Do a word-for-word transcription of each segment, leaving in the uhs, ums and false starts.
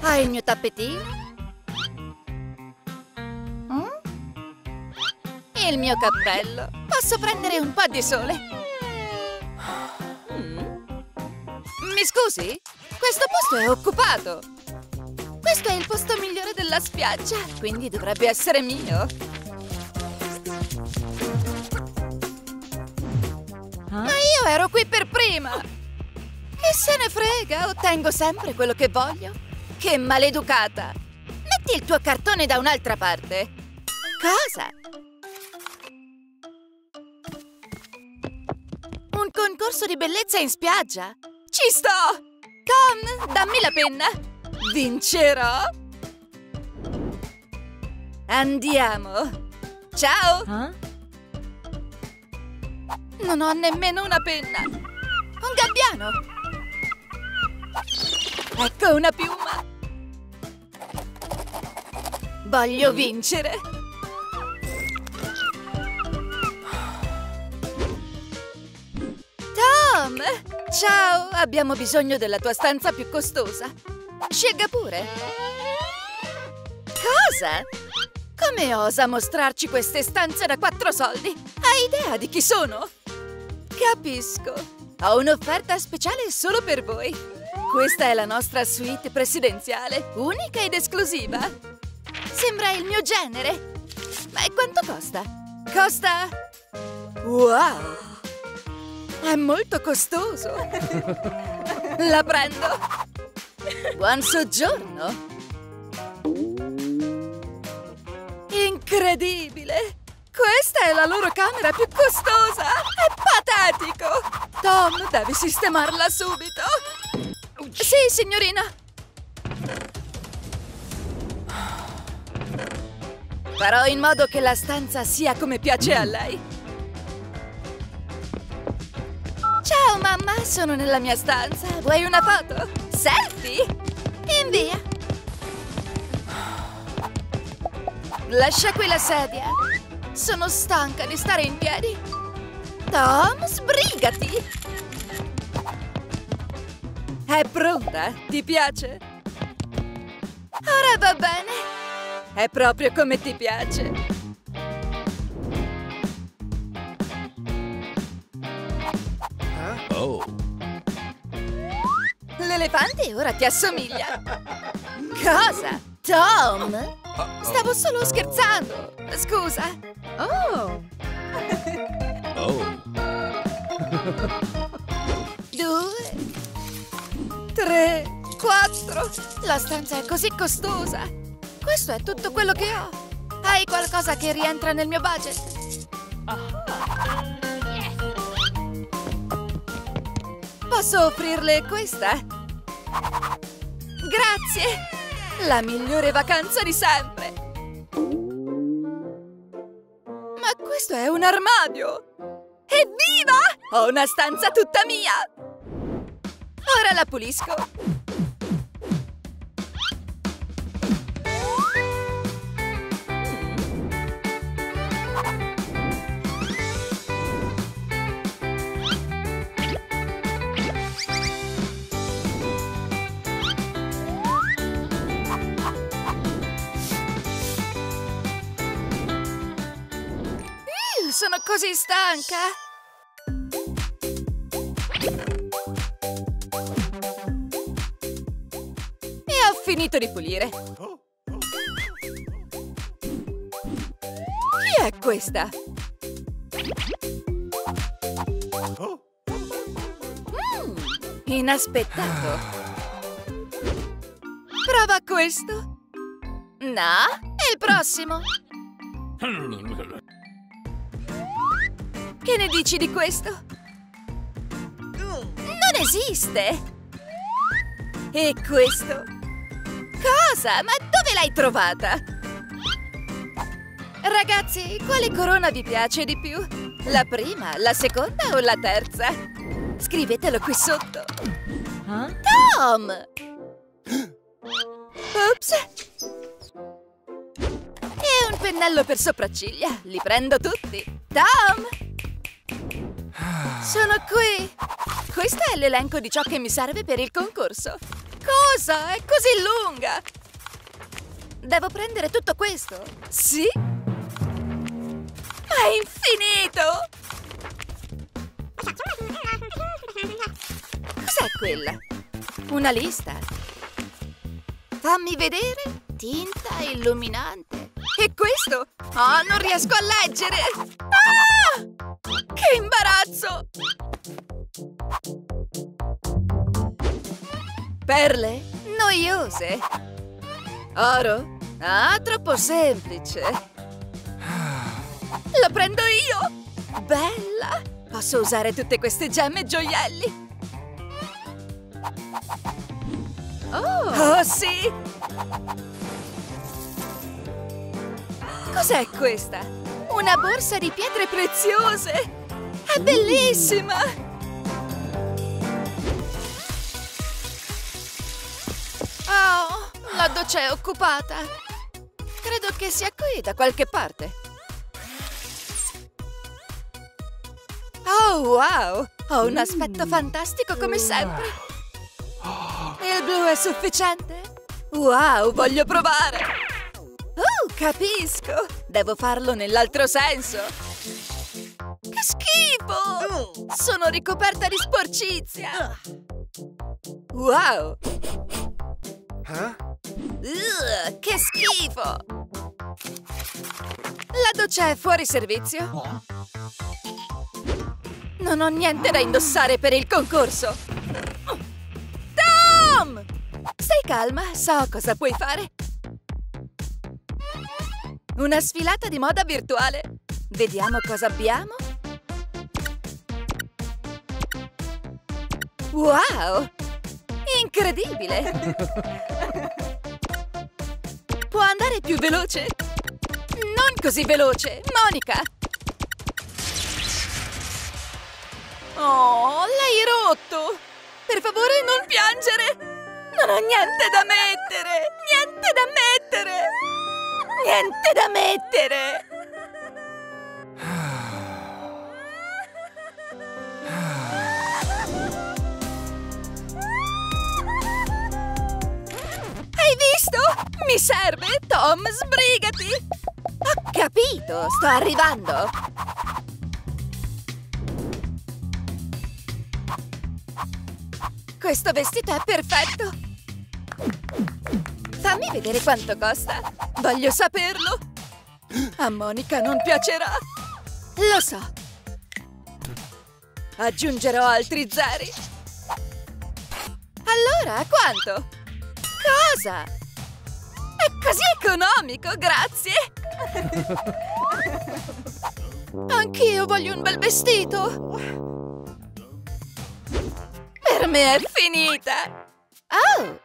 Hai il mio tappetino? Mm? Il mio cappello. Posso prendere un po' di sole? Mm. Mi scusi? Questo posto è occupato. Questo è il posto migliore della spiaggia, quindi dovrebbe essere mio. Ma io ero qui per prima! Che se ne frega, ottengo sempre quello che voglio. Che maleducata! Metti il tuo cartone da un'altra parte. Cosa? Un concorso di bellezza in spiaggia? Ci sto! Tom, dammi la penna! Vincerò! Andiamo! Ciao! Huh? Non ho nemmeno una penna! Un gabbiano! Ecco una piuma! Voglio vincere! Tom! Ciao! Abbiamo bisogno della tua stanza più costosa! Scelga pure! Cosa? Come osa mostrarci queste stanze da quattro soldi? Hai idea di chi sono? Capisco! Ho un'offerta speciale solo per voi! Questa è la nostra suite presidenziale, unica ed esclusiva! Sembra il mio genere! Ma quanto costa? Costa... Wow! È molto costoso! La prendo! Buon soggiorno! Incredibile! Questa è la loro camera più costosa! È patetico! Tom, devi sistemarla subito! Sì, signorina! Farò in modo che la stanza sia come piace a lei! Ciao, mamma! Sono nella mia stanza! Vuoi una foto? Selfie? Invia! Lascia qui la sedia! Sono stanca di stare in piedi! Tom, sbrigati! È pronta? Ti piace? Ora va bene! È proprio come ti piace! Oh! L'elefante ora ti assomiglia! Cosa? Tom? Stavo solo scherzando! Scusa! Oh! Oh! Due... Tre... Quattro... La stanza è così costosa! Questo è tutto quello che ho! Hai qualcosa che rientra nel mio budget? Posso offrirle questa? Grazie! La migliore vacanza di sempre! Ma questo è un armadio! Evviva! Ho una stanza tutta mia! Ora la pulisco! Sono così stanca! E ho finito di pulire! Chi è questa? Mm, inaspettato! Prova questo! No? E il prossimo? Che ne dici di questo? Non esiste! E questo? Cosa? Ma dove l'hai trovata? Ragazzi, quale corona vi piace di più? La prima, la seconda o la terza? Scrivetelo qui sotto! Huh? Tom! Ops! E un pennello per sopracciglia! Li prendo tutti! Tom! Sono qui! Questo è l'elenco di ciò che mi serve per il concorso. Cosa? È così lunga! Devo prendere tutto questo? Sì? Ma è infinito! Cos'è quella? Una lista? Fammi vedere. Tinta illuminante. E questo? Oh, non riesco a leggere! Ah! Che imbarazzo! Perle? Noiose. Oro? Ah, troppo semplice. Lo prendo io! Bella! Posso usare tutte queste gemme e gioielli? Oh! Oh, sì! Cos'è questa? Una borsa di pietre preziose! È bellissima! Oh, la doccia è occupata. Credo che sia qui da qualche parte. Oh, wow! Ho un aspetto fantastico come sempre. Il blu è sufficiente? Wow, voglio provare! Oh, capisco! Devo farlo nell'altro senso! Che schifo! Sono ricoperta di sporcizia! Wow! Ugh, che schifo! La doccia è fuori servizio? Non ho niente da indossare per il concorso! Tom! Stai calma, so cosa puoi fare! Una sfilata di moda virtuale. Vediamo cosa abbiamo. Wow! Incredibile! Può andare più veloce? Non così veloce, Monica! Oh, l'hai rotto! Per favore, non piangere! Non ho niente da mettere! Niente da mettere! Niente da mettere! Hai visto? Mi serve! Tom, sbrigati! Ho capito! Sto arrivando! Questo vestito è perfetto! Fammi vedere quanto costa! Voglio saperlo! A Monica non piacerà! Lo so! Aggiungerò altri zeri! Allora, quanto? Cosa? È così economico, grazie! Anch'io voglio un bel vestito! Per me è finita! Oh!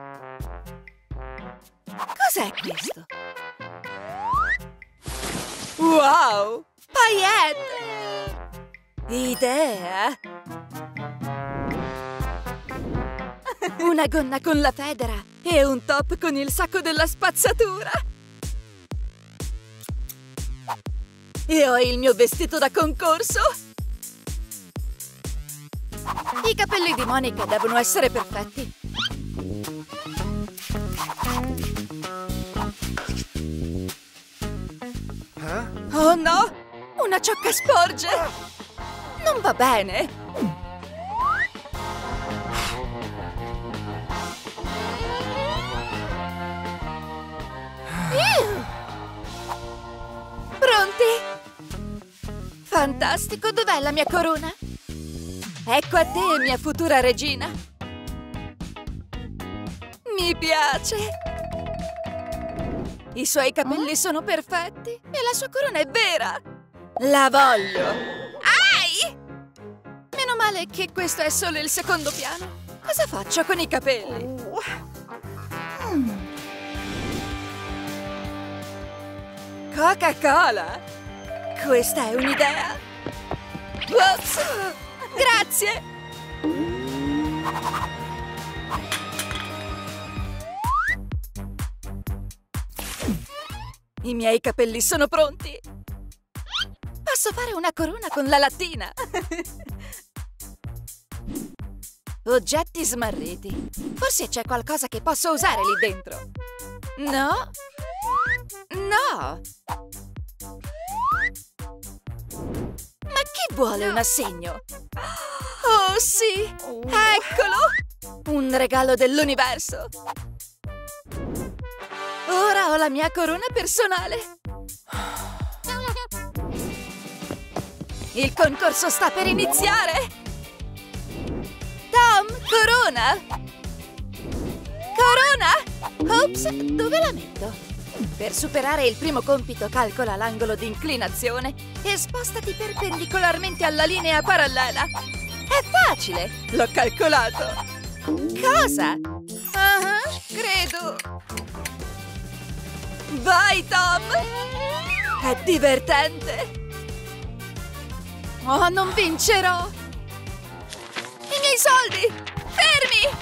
Cos'è questo? Wow! Paillette! Idea! Una gonna con la federa e un top con il sacco della spazzatura! E ho il mio vestito da concorso! I capelli di Monica devono essere perfetti! Oh no! Una ciocca sporge! Non va bene! Pronti? Fantastico! Dov'è la mia corona? Ecco a te, mia futura regina! Mi piace! I suoi capelli sono perfetti e la sua corona è vera! La voglio! Ai! Meno male che questo è solo il secondo piano. Cosa faccio con i capelli? Mm. Coca-Cola! Questa è un'idea! Ops! Grazie! I miei capelli sono pronti! Posso fare una corona con la lattina! Oggetti smarriti. Forse c'è qualcosa che posso usare lì dentro. No? No! Ma chi vuole un assegno? Oh, sì! Eccolo! Un regalo dell'universo! Ora ho la mia corona personale! Il concorso sta per iniziare! Tom, corona! Corona! Ops, dove la metto? Per superare il primo compito calcola l'angolo di inclinazione e spostati perpendicolarmente alla linea parallela. È facile! L'ho calcolato! Cosa? Ah, credo! Vai, Tom! È divertente! Oh, non vincerò! I miei soldi! Fermi!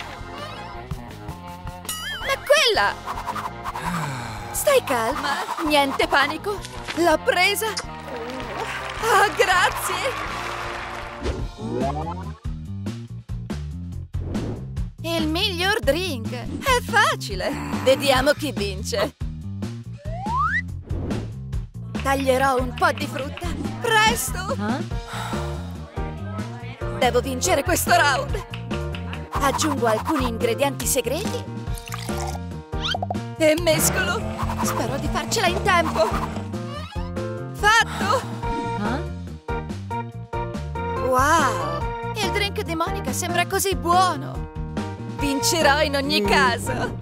Ma quella! Stai calma, niente panico. L'ho presa. Ah, grazie! Il miglior drink! È facile! Vediamo chi vince. Taglierò un po' di frutta. Presto! Devo vincere questo round. Aggiungo alcuni ingredienti segreti e mescolo. Spero di farcela in tempo. Fatto! Wow! Il drink di Monica sembra così buono. Vincerò in ogni caso.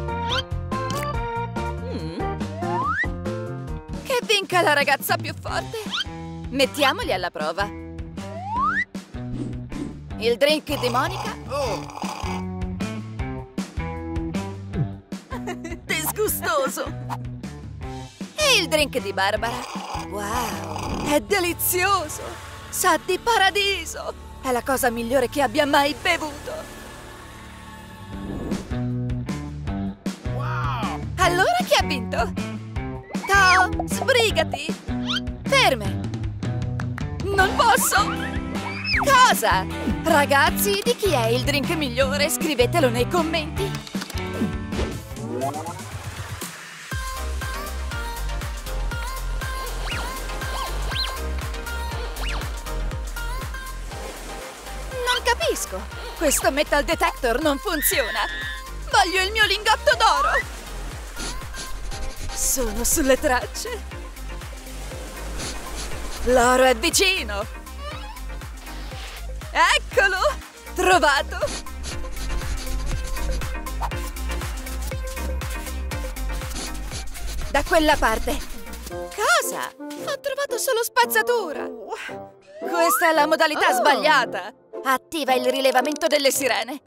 Che vinca la ragazza più forte. Mettiamoli alla prova. Il drink di Monica. Disgustoso. E il drink di Barbara. Wow, è delizioso. Sa di paradiso. È la cosa migliore che abbia mai bevuto. Wow. Allora chi ha vinto? Tom, sbrigati. Ferme. Non posso. Cosa? Ragazzi, di chi è il drink migliore? Scrivetelo nei commenti. Non capisco. Questo metal detector non funziona. Voglio il mio lingotto d'oro. Sono sulle tracce. L'oro è vicino. Eccolo! Trovato! Da quella parte. Cosa? Ho trovato solo spazzatura. Questa è la modalità oh. sbagliata. Attiva il rilevamento delle sirene.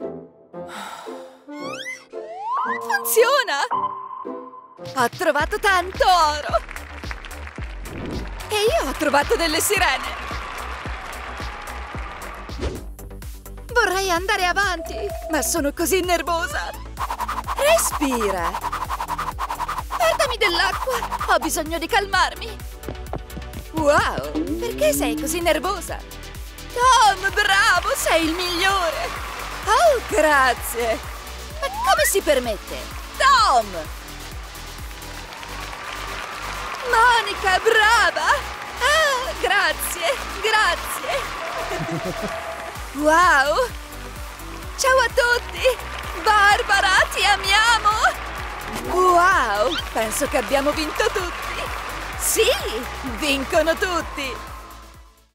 Funziona! Ho trovato tanto oro. E io ho trovato delle sirene. Vorrei andare avanti, ma sono così nervosa. Respira. Portami dell'acqua. Ho bisogno di calmarmi. Wow, perché sei così nervosa? Tom, bravo, sei il migliore. Oh, grazie. Ma come si permette? Tom! Monica, brava. Ah, grazie, grazie. Wow! Ciao a tutti! Barbara, ti amiamo! Wow! Penso che abbiamo vinto tutti! Sì! Vincono tutti!